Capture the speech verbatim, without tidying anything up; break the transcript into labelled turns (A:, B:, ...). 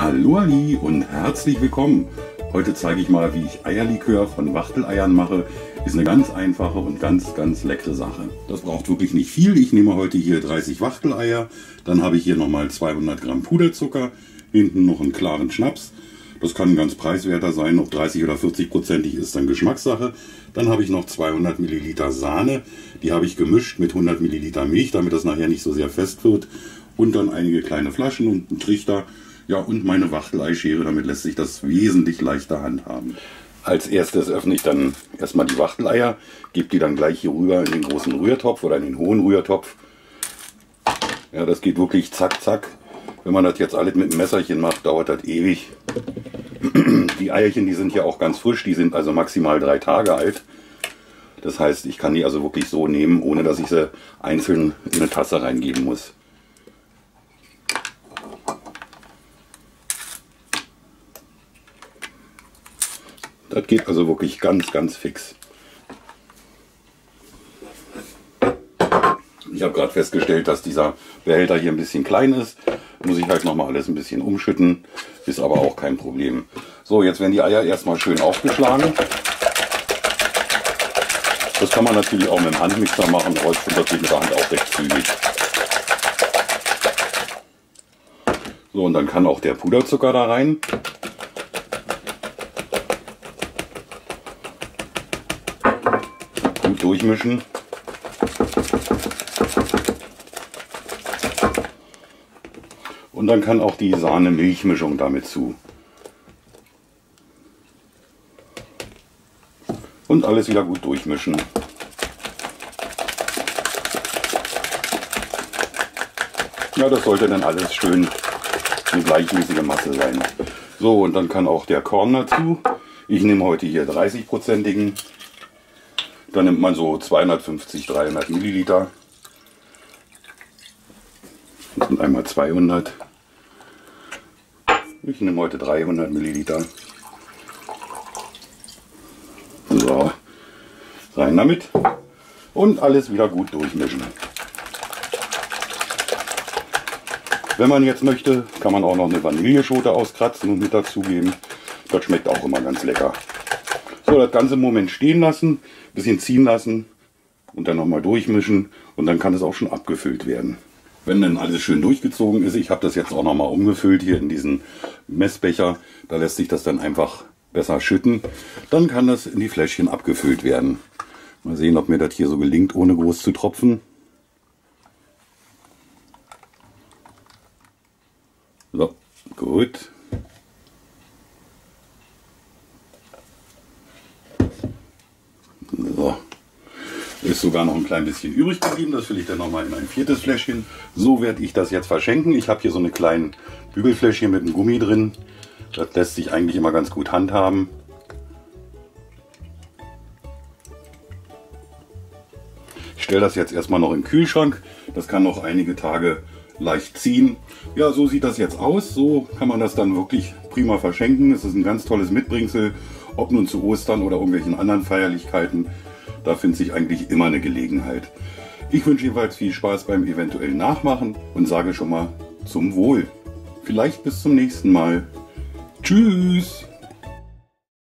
A: Hallo Ali und herzlich willkommen. Heute zeige ich mal, wie ich Eierlikör von Wachteleiern mache. Ist eine ganz einfache und ganz, ganz leckere Sache. Das braucht wirklich nicht viel. Ich nehme heute hier dreißig Wachteleier. Dann habe ich hier nochmal zweihundert Gramm Puderzucker. Hinten noch einen klaren Schnaps. Das kann ganz preiswerter sein. Ob dreißig oder vierzig prozentig ist dann Geschmackssache. Dann habe ich noch zweihundert Milliliter Sahne. Die habe ich gemischt mit hundert Milliliter Milch, damit das nachher nicht so sehr fest wird. Und dann einige kleine Flaschen und einen Trichter. Ja, und meine Wachteleischere, damit lässt sich das wesentlich leichter handhaben. Als erstes öffne ich dann erstmal die Wachteleier, gebe die dann gleich hier rüber in den großen Rührtopf oder in den hohen Rührtopf. Ja, das geht wirklich zack, zack. Wenn man das jetzt alles mit einem Messerchen macht, dauert das ewig. Die Eierchen, die sind ja auch ganz frisch, die sind also maximal drei Tage alt. Das heißt, ich kann die also wirklich so nehmen, ohne dass ich sie einzeln in eine Tasse reingeben muss. Das geht also wirklich ganz, ganz fix. Ich habe gerade festgestellt, dass dieser Behälter hier ein bisschen klein ist. Muss ich halt nochmal alles ein bisschen umschütten. Ist aber auch kein Problem. So, jetzt werden die Eier erstmal schön aufgeschlagen. Das kann man natürlich auch mit dem Handmixer machen. Aber ich finde, das geht mit der Hand auch recht zügig. So, und dann kann auch der Puderzucker da rein. Gut durchmischen. Und dann kann auch die Sahne-Milch-Mischung damit zu. Und alles wieder gut durchmischen. Ja, das sollte dann alles schön eine gleichmäßige Masse sein. So, und dann kann auch der Korn dazu. Ich nehme heute hier dreißig prozentigen. Dann nimmt man so zweihundertfünfzig, dreihundert Milliliter. Das sind einmal zweihundert. Ich nehme heute dreihundert Milliliter. So, rein damit. Und alles wieder gut durchmischen. Wenn man jetzt möchte, kann man auch noch eine Vanilleschote auskratzen und mit dazugeben. Das schmeckt auch immer ganz lecker. So, das Ganze im Moment stehen lassen, ein bisschen ziehen lassen und dann nochmal durchmischen und dann kann es auch schon abgefüllt werden. Wenn dann alles schön durchgezogen ist, ich habe das jetzt auch nochmal umgefüllt hier in diesen Messbecher, da lässt sich das dann einfach besser schütten, dann kann das in die Fläschchen abgefüllt werden. Mal sehen, ob mir das hier so gelingt, ohne groß zu tropfen. So, gut. So. Ist sogar noch ein klein bisschen übrig geblieben, das fülle ich dann nochmal in ein viertes Fläschchen. So werde ich das jetzt verschenken. Ich habe hier so eine kleine Bügelfläschchen mit einem Gummi drin. Das lässt sich eigentlich immer ganz gut handhaben. Ich stelle das jetzt erstmal noch in den Kühlschrank. Das kann noch einige Tage leicht ziehen. Ja, so sieht das jetzt aus. So kann man das dann wirklich prima verschenken. Es ist ein ganz tolles Mitbringsel, ob nun zu Ostern oder irgendwelchen anderen Feierlichkeiten. Da findet sich eigentlich immer eine Gelegenheit. Ich wünsche jedenfalls viel Spaß beim eventuellen Nachmachen und sage schon mal zum Wohl. Vielleicht bis zum nächsten Mal. Tschüss!